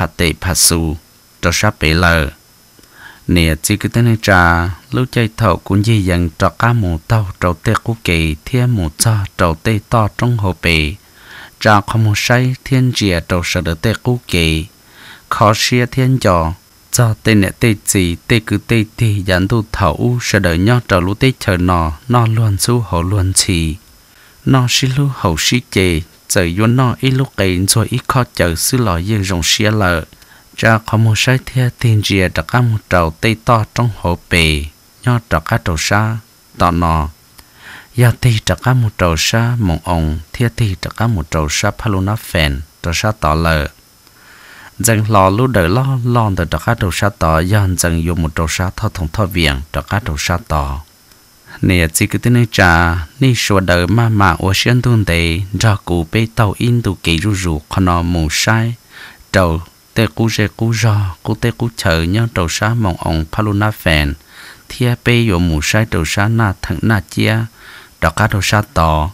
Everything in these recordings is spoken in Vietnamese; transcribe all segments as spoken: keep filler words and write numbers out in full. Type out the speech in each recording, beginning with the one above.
phạt tệ phạt su cho sắp bể lờ nè chỉ cứ tên trà lúc chơi thầu cũng gì dần cho cá mù tàu trâu tê cú kỳ thiên mù cho trâu tê to trong hồ bể trà không một say thiên dìa trâu sợ đỡ tê cú kỳ khó xia thiên trò cho tê nè tê gì tê cứ tê thì dàn tu thầu sợ đỡ nhau trâu lú tê chờ nọ nó luôn su hồ luôn chỉ nó xí lú hậu xí chê trời yuan nó ít lúc ấy rồi ít khó chờ xứ lò yên rồng xia lợ ra có một sai theo tiền dìa đặc cá một trầu tây to trong hồ bể nho đặc cá trầu sa tọ nọ ya tây đặc cá một trầu sa mộng ong theo tây đặc cá một trầu sa paluna phèn trầu sa tọ lợ dần lò lú đỡ lo lo từ đặc cá trầu sa tọ yan dần dùng một trầu sa thọ thông thọ viền đặc cá trầu sa tọ nè chỉ cứ tên trà ni số đời mà mà ở xuyên tuần tề ra cụ bê tàu in tụ kỹ ru ru còn nó mù sai trầu tê cú dê cú rò cú tê cú chờ nhau trầu sa mong ông paluna phèn thia bê yo mù sai trầu sa na thằng na chia đặc cá trầu sa tỏ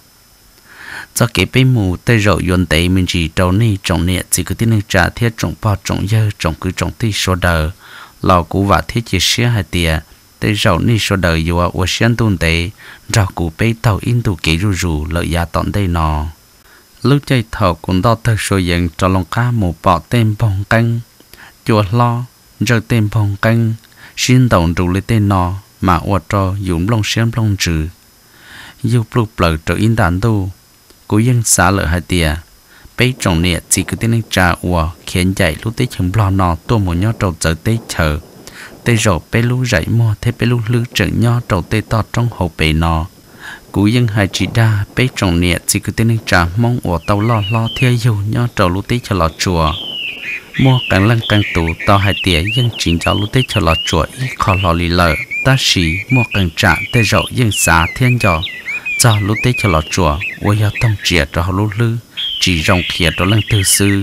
cho cái bê mù tê rậu yuan tề mình chỉ trầu ni trồng nè chỉ cứ tên trà thia trồng bao trồng dơ trồng cứ trồng tì số đời lò cú vả thiết chia sẻ hai tia tê rau ni số đời yêu ở xuyên tuần tê rau củ bê tàu in tụ kỹ ru ru lợi giá tọn tê nọ lúc chơi thầu cũng đo thơ số dân cho lòng cá một bọ tên bông canh chùa lo giờ tên bông canh xin đồng đủ lấy tên nọ mà ở cho dùng lông xem lông trừ yêu plug plug cho in đàn tu cố dân xã lợi hai tia bê trồng nè chỉ cứ tên trà ua khiến dạy lúc tê chấm lo nọ tôi muốn nhớ trâu chờ tê chờ tê rổ bê lú rảy mua thế bê lú lư trận nho trầu tê to trong hồ bể nọ cú dân hai chỉ đa bê trồng nè chỉ cứ tên trà mong ở tàu lo lo theo dù nho trầu lú tê cho lọ chùa mua càng lăng càng tủ to hai tía dân chính cho lú tê cho lọ chùa ít khó lọ lì lợ ta xí mua càng trả tê rổ dân xá thiên giò cho lú tê cho lọ chùa ôi ya tông chìa cho lú lư chỉ rong khía cho lăng tư sư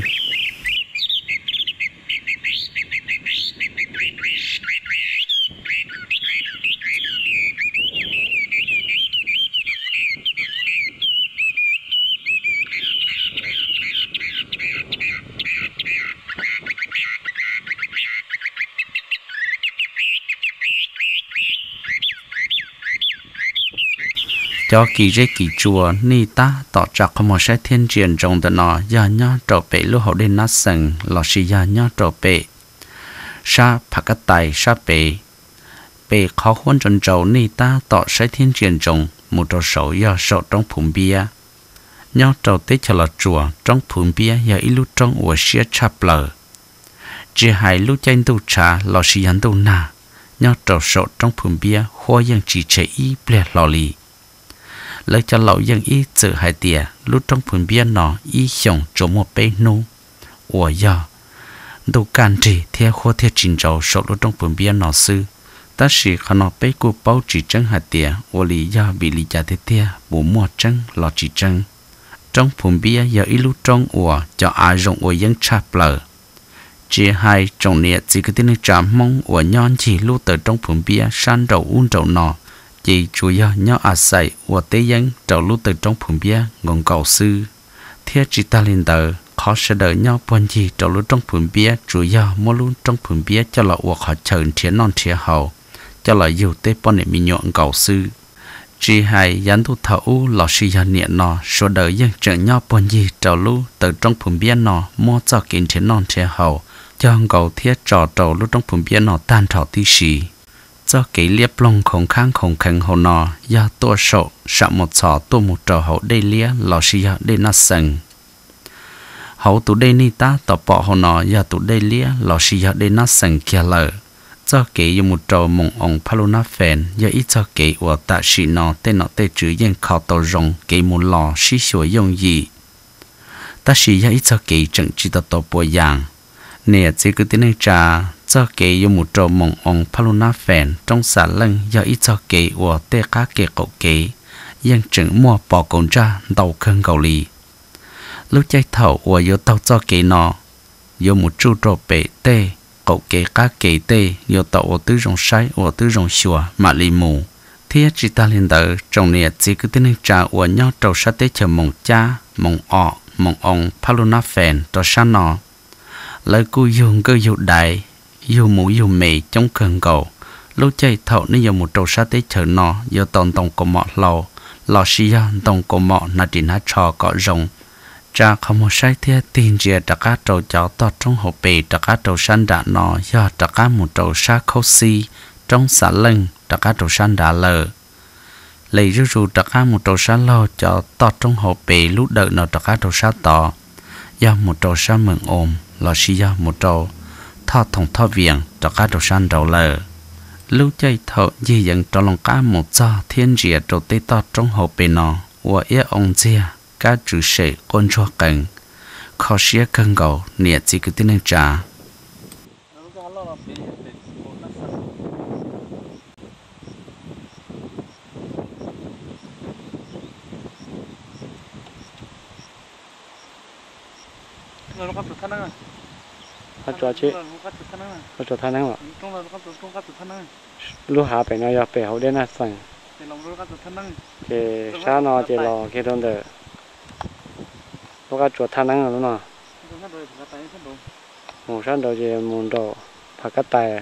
cho kỳ rễ kỳ chùa ni ta tỏ ra có một sai thiên truyền trong đó nó giờ nhá trổ bể lúc hậu đến nát sừng lò xì giờ nhá trổ bể sa phật cái tài sa bể bể khó khăn trần trầu ni ta tỏ sai thiên truyền trong một trò sầu giờ sầu trong phùng bia nhá trổ tết cho là chùa trong phùng bia giờ ít lúc trong của xia chắp lờ chỉ hai lúc tranh tu trà lò xì hắn tu na nhá trổ sầu trong phùng bia hoa yang chỉ chạy ý bè lò lì lấy cho lão dân ý tự hai tia lúc trong phun bia nọ ý xong chỗ một bê nu ủa giờ đâu can trì theo khoa theo trình trầu số lúc trong phun bia nọ sư ta chỉ khả nó bê cô bao chỉ chân hai tia ủa lý do bị lý giả thế tia bố mua chân lọ chỉ chân trong phun bia giờ ý lúc trong ủa cho ai rộng ủa dân chạp lờ chỉ hai trong nè chỉ có tên chạm mong ủa nhon chỉ lúc từ trong phun bia san đầu uốn đầu nọ chỉ chủ yếu nhau à say và tế dân trầu lúc từ trong phùng bia ngon cầu sư thiết chỉ ta lên tờ khó sẽ đợi nhau buồn gì trầu lúc trong phùng bia chủ yếu mua luôn trong phùng bia cho là uộc họ chờ thiên non thiên hậu cho là yêu tế bọn này mình nhọn cầu sư chỉ hai dán thu thấu lò xì gia niệm nọ số đợi dân chờ nhau buồn gì trầu lúc từ trong phùng bia nọ mua cho kiến thiên non thiên hậu cho cầu thiết trò trầu lúc trong phùng bia nọ tan trò tí xì cho cái liệp lông khổng khang khổng khang hồ nọ do tua sổ sạ một sọ tua một trò hậu đây lia lò xì ya đây nát sừng hậu tụ đây ni ta tập bỏ hồ nọ do tụ đây lia lò xì ya đây nát sừng kia lợ cho cái dùng một trò mộng ong paluna phèn do ít cho cái của tạ sĩ nọ tên nọ tên chữ yên khảo tàu rồng cái một lò xí sửa dùng gì ta sĩ ya ít cho cái trận chỉ tập tập bộ dạng nè chỉ cứ tiếng trà cho cái dùng một trò mộng ong paluna phèn trong xà lân do ít cho cái của tê cá kê cậu cái yên chừng mua bỏ cồn ra đầu cơn cầu lì lúc chạy thầu của yếu tàu cho cái nọ dùng một chú trò bể tê cậu cái cá cái tê yếu tàu ở tứ rồng sai ở tứ rồng xùa mà lì mù thiết chỉ ta lên đỡ trong nè chỉ cứ tiếng trà của nhau trầu sát tê chờ mộng cha mộng ọ mộng ong paluna phèn cho sa nọ lời cô dùng cơ dụ đại dùng mũ dùng mì trong cơn cầu lúc chạy thầu nên dùng một trâu sát tế chờ nó do tòn tòng của mọ lầu lò xì ya tòng của mọ là chỉ nát trò cọ rồng cha không một sai thế tin chia tất cả trâu cháu to trong hộp bì tất cả trâu săn đã nó do tất cả một trâu sát khâu xi trong xả lưng tất cả trâu săn đã lờ lấy rú rú tất cả một trâu sát lo cho to trong hộp bì lúc đợi nó tất cả trâu sát to do một trâu sát mừng ôm lò xì ya một trâu thọ thòng thọ viền tất cả trâu săn đầu lờ lúc chạy thọ gì dẫn cho lòng cá một giờ thiên địa trâu tê to trong hộp bì nó và ý ông chia cá chữ sệ con chua cần khó xía cân gầu nhiệt chỉ cứ tin trả họ cho chứ họ cho thanh năng mà lúc hạ phải nói giờ phải hậu đến là sẵn thì sao nó chỉ lo cái đó được lúc đó chuột thanh năng rồi đúng không một sáng đầu thì một đầu phải cắt tay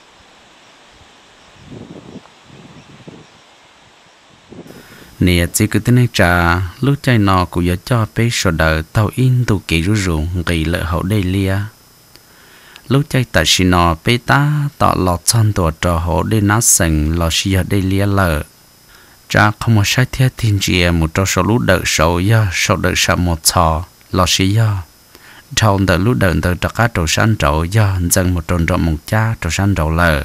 nè chỉ cứ tin trả lúc chạy nọ cũng giờ cho bé sờ đỡ tàu in tụ kỹ rú rú gầy lợ hậu đây lia lúc chạy tại xí nọ bé ta tọ lọt chân tổ trò hậu đây nát sừng lọt xí ở đây lia lợ cha không một sai thiết thiên chia một trò số lúc đỡ sầu ya sầu đỡ sợ một trò lọt xí ya trong đỡ lúc đỡ đỡ tất cả trò san trầu ya dần một tròn trọ một cha trò san trầu lợ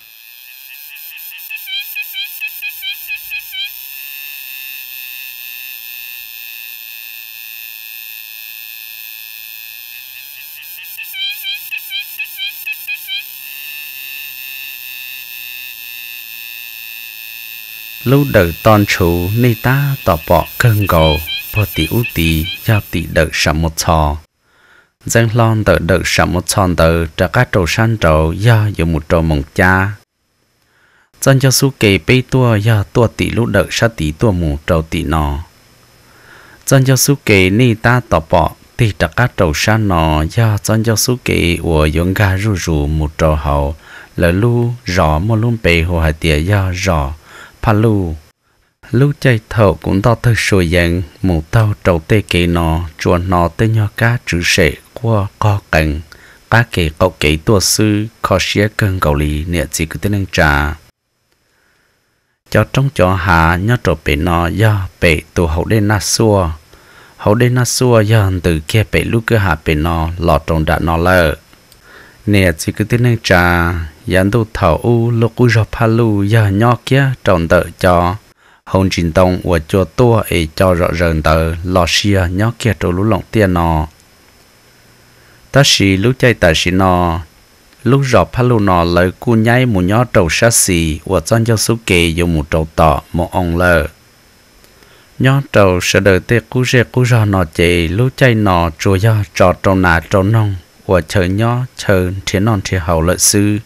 lúc đợi toàn chủ ni ta tỏ bỏ cơn gầu bỏ tỷ ưu tỷ giao tỷ đợi sắm một trò dân lon đợi đợi sắm một tròn đợi trả các trầu san trầu do dùng một trầu mỏng cha dân cho su kề bê tua do tua tỷ lúc đợi sát tỷ tua mù trầu tỷ nọ dân cho su kề ni ta tỏ bỏ tỷ trả các trầu san nọ do dân cho su kề của dùng gà ru ru một trầu hậu lỡ lu rõ một luôn bề hồ hải tía do rõ palu lúc chạy thầu cũng to thực sôi dần một tàu trâu tê kê nọ chuồn nọ tê nhỏ cá chữ sệ qua co cành cá kê cậu kê tua sư khó xía cơn cầu lì nè chỉ cứ tên trà cho trong cho hà nhớ trâu bể nọ do bể tụ hậu đen na xua hậu đen na xua do từ kia bể lúc cứ hà bể nọ lọt trong đạn nọ lợ nè chỉ cứ tên trà dàn tu thảo u lúc u rập palu giờ nhỏ kia tròn tợ cho hồng trình tông và cho tua ấy cho rõ ràng tờ lò xia nhỏ kia trâu lú lỏng tiền nọ ta xì lúc chạy ta xì nọ lúc rập palu nọ lời cu nhai một nhỏ trâu sát xì và chân cho số kề dùng một trâu tọ một ông lờ nhỏ trâu sẽ đợi tê cú rê cú rò nọ chạy lúc chạy nọ chùa do trò trâu nà trâu nông và chờ nhỏ chờ thiên non thiên hậu lợi sư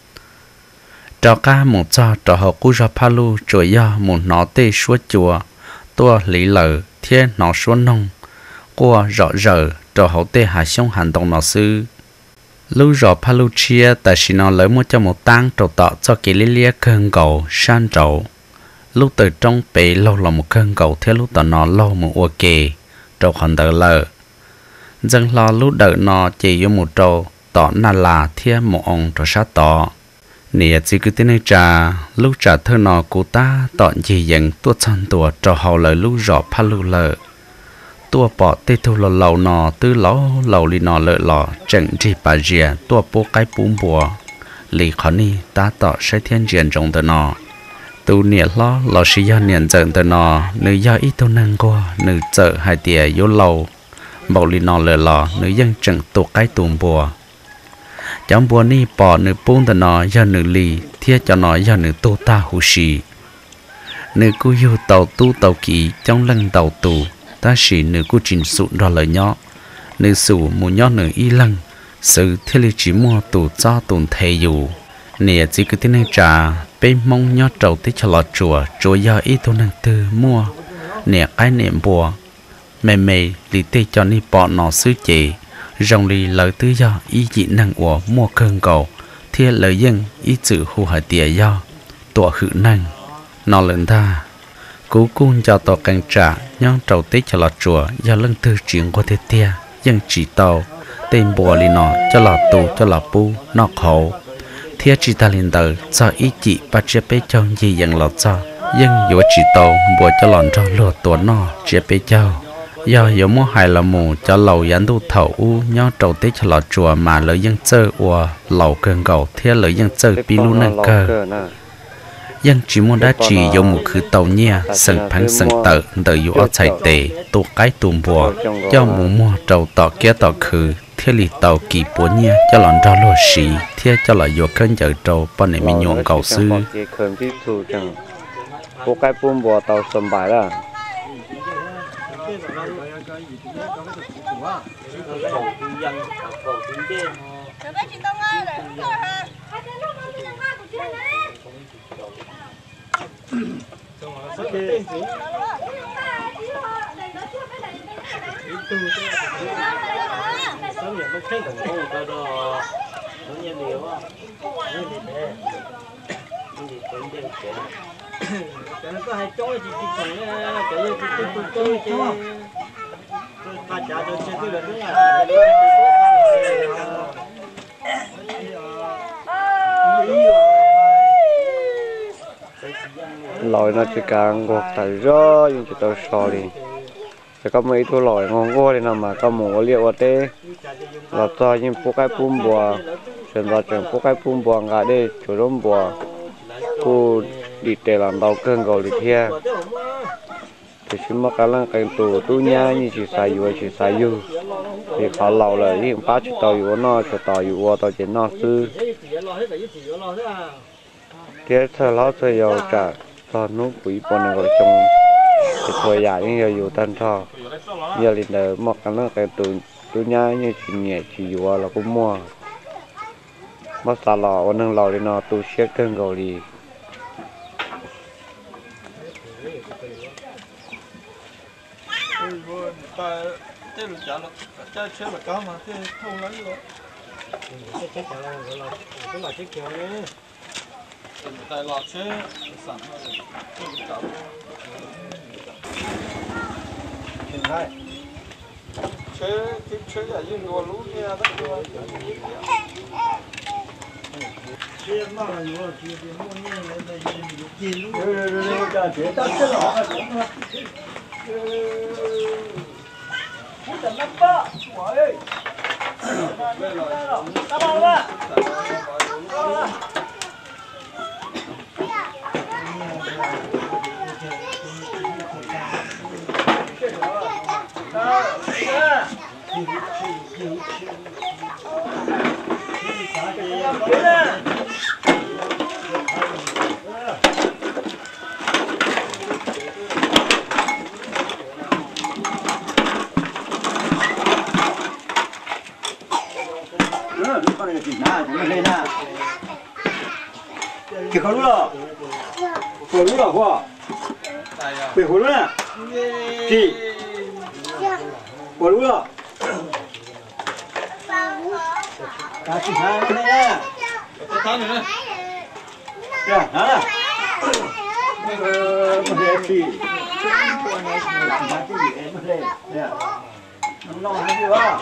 cho cá một cho cho họ cú ra palu rồi ya một nó tê suốt chùa tua lý lờ thiên nó xuống nông qua rõ rờ cho họ tê hạ sông hành động nó sư lưu rõ palu chia tại khi nó lấy một cho một tăng trầu tọ cho kỳ lý lia cơn cầu san trầu lúc từ trong bể lâu là một cơn cầu theo lúc tọ nó lâu một ô kề trầu còn đỡ lờ dân lo lúc đợi nó chỉ có một trầu tọ na là thiên một ông trầu sát tọ nè chỉ cứ tên trà lúc trà thơ nọ của ta tọn gì dần tua chân tua trò hậu lời lúc rõ palu lợ tua bỏ tê thu lò lầu nọ tư lấu lầu li nọ lợ lọ chẳng chỉ bà rìa tua bố cái bún bùa lì khó ni ta tọ sẽ thiên diện trong tờ nọ tu nè lo lò sĩ do niệm giận tờ nọ nữ do ít tu năng qua nữ chợ hai tìa vô lầu bảo li nọ lợ lọ nữ dân chẳng tua cái tùm bùa trong bữa ní bỏ nữ buông tận nó do nữ lì thiết cho nó do nữ tô ta hú xì nữ cú yêu tàu tu tàu kỳ trong lăng tàu tù ta xì nữ cú trình sụn đó lời nhỏ nữ sủ một nhỏ nữ y lăng sự thiết lý chỉ mua tù cho tùn thề dù nè chỉ cứ tin trà bên mong nhỏ trầu tí cho lọt chùa chùa do ít tu năng tư mua nè cái niệm bùa mẹ mẹ lì tê cho ní bỏ nó sư chị rong lì lời tư do ý dị năng của mua cơn cầu thiên lời dân ý chữ hù hải tìa do tổ hữu năng nó lên ta cú cung cho tổ càng trả nhong trầu tết cho lọt chùa do lưng tư chuyện qua thế tia dân chỉ tàu tên bùa lì nọ cho lọt tù cho lọt bu nọ khẩu thiên chỉ ta lên tờ cho ý chị bắt chế bế trong gì dân lọt cho dân dỗ chỉ tàu bùa cho lọt cho lọt tổ nọ chế bế châu do dỗ mua hài là mù cho lầu dán tu thầu u nhong trầu tết cho lọt chùa mà lợi dân chơi ua lầu cơn cầu thiên lợi dân chơi pi lu năng cơ dân chỉ muốn đã chỉ dùng một khứ tàu nhia sừng phẳng sừng tự tự dụ ở chạy tệ tụ cái tùm bùa cho muốn mua trầu tỏ kia tỏ khứ thiết lì tàu kỳ bùa nhia cho lòn rau lúa xì thiết cho là dụ cơn chợ trầu bọn này mình nhuộm cầu sư một cái bùm bùa tàu sầm bài là lòi nó chỉ càng gọt tại rõ nhưng chỉ tao sò đi chỉ có mấy thu lòi ngon quá đi nào mà có mổ liệu ở đây là cho những phố cái bùm bùa chuyển vào trường phố cái bùm bùa ngã đây chủ động bùa cô đi để làm đầu cơn gầu đi theo thì chỉ mà cái là cái tủ tu nhá như chỉ xài vừa chỉ xài vừa thì họ lầu là hiện phát chỉ tàu vừa nó chỉ tàu vừa tàu chỉ nó sư cái thời lão thời giàu cả cho nó quỷ bọn này gọi trong thì thôi dài như giờ dù tan cho giờ liền đợi một cái nó cái tủ tu nhá như chỉ nhẹ chỉ vừa là cũng mua mất xả lò ở nâng lò đi nó tu xét cơn gầu đi ta cái lục chả là cái chế là cá mà cái thâu lấy rồi cái chế chả là là cái là chế kéo đấy tại lọt chế sản cái lục chả hiện nay chế cái chế là những đồ lú kia đó chế mà là nhiều chế thì mua nhiều là là chế lú rồi rồi rồi cái chế ta chế lọ Hãy subscribe cho kênh Ghiền Mì Gõ để không bỏ lỡ cái khẩu lúa, khẩu lúa hoa, cái khẩu lúa nè, chị, khẩu lúa, cá chị hai cái này nè, cái thằng này nè, nè, nè, ờ, một cái chị, nè, nó lo cái gì đó.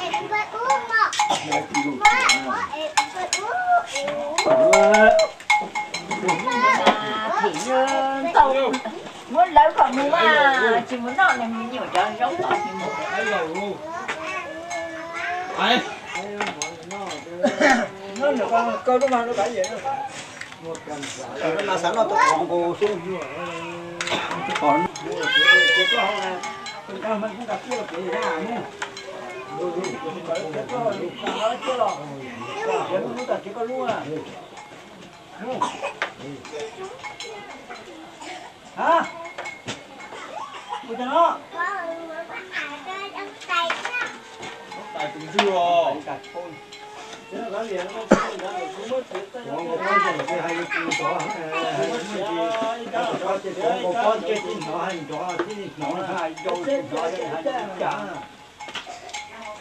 Thì như tao muốn lấy còn mua à chỉ muốn nọ này mình nhiều cho giống tao thì một ai nó được con câu đó mà nó cái gì nữa một cái là sáng nó tôi còn cô xuống còn cái có hôm nay con cao mình cũng gặp chưa được cái gì nào nhé cái có nó chưa rồi cái nó ta chỉ có luôn à hả bây giờ nó tại từng dưa rồi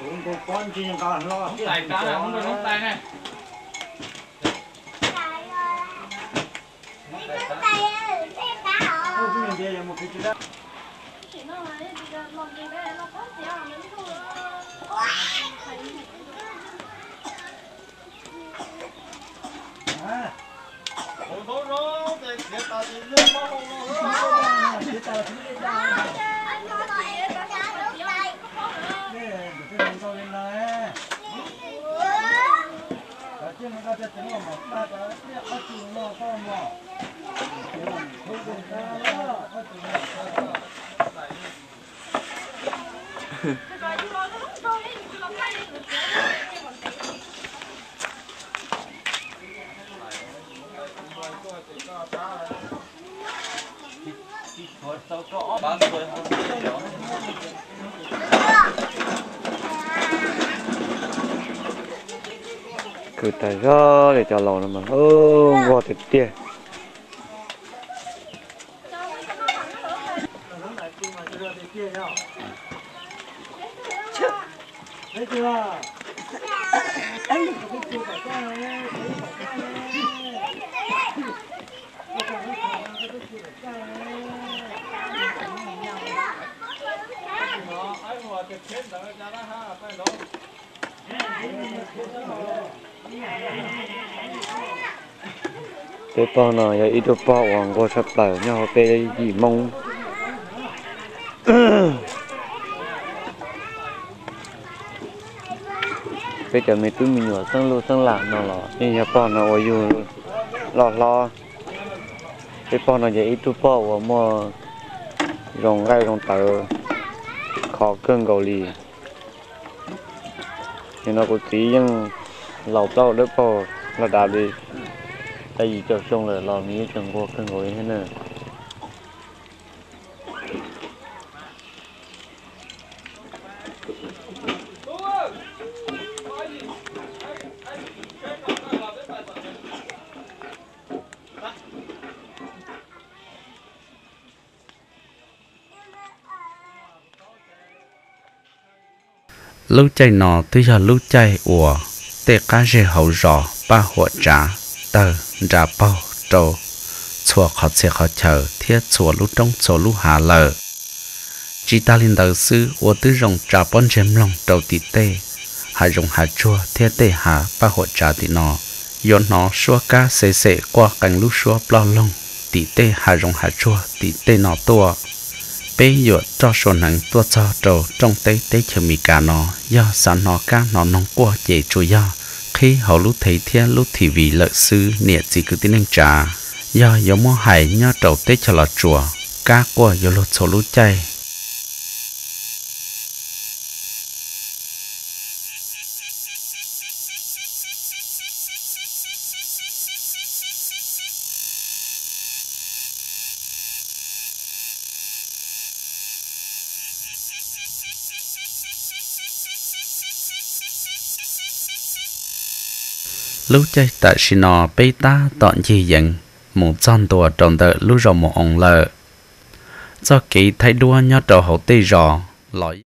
Con con chỉ còn lo. Tay cá này không được không tay này. cứ tại ra để cho lò nó mà ơ qua thịt tia Thấy chưa? cái con nào giờ ít đồ bao hoàng qua sắp tới nhau về gì mong bây giờ mấy túi mình nhỏ sang lô sang làm nào là nhưng nhà con nào ởอยู่lo lo cái con nào giờ ít đồ bao mà rong gai rong tờ khó cơn gầu lì thì nó có tí nhưng lẩu tao đỡ bao là đạp đi tại vì chợ xong là lò mía chẳng qua cơn gầu thế này lúc chạy nọ tôi giờ lúc chạy ủa tê cá rê hậu rò ba hộ trả tờ trả bao trâu chùa khó xe khó chờ thiết chùa lúc trong chùa lúc hà lờ chỉ ta lên đầu sư ủa tư rồng trả bón chém lòng trâu tì tê hà rồng hà chua thiết tê hà ba hộ trả tì nọ yon nó xua cá xê xê qua cành lúc xua bao lông tì tê hà rồng hà chua tì tê nọ tua bé dọa cho số nắng tua cho trâu trong tế tế chờ mì cả nó do sản nó cá nó nông qua dễ chui do khi họ lúc thấy thiên lúc thì vì lợi sư niệm gì cứ tin anh trả do giống mô hải nhớ trâu tế cho lọt chùa cá qua do lột số lúc chay lúc chơi tại xin nó bê ta tọn gì dần một con tua tròn tờ lúc rồi một ông lợ do kỳ thấy đua nhớ trò hậu tây rò lõi